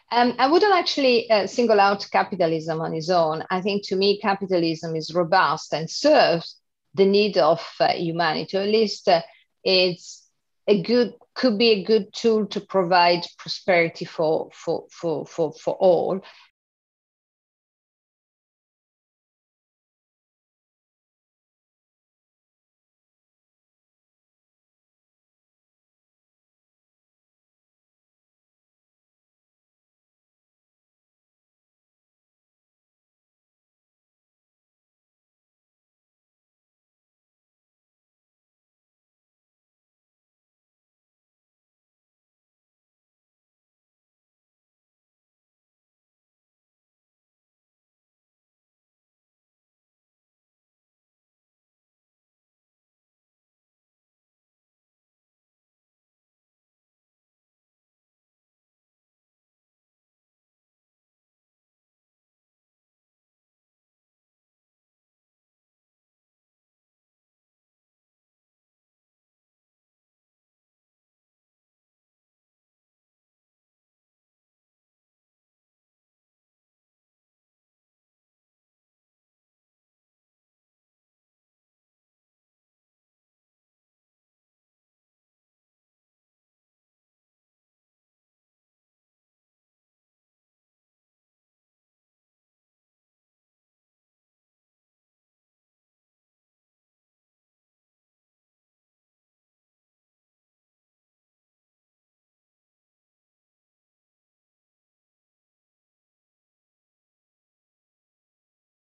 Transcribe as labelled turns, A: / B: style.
A: I wouldn't actually single out capitalism on its own. I think to me, capitalism is robust and serves the need of humanity, or at least it's could be a good tool to provide prosperity for all.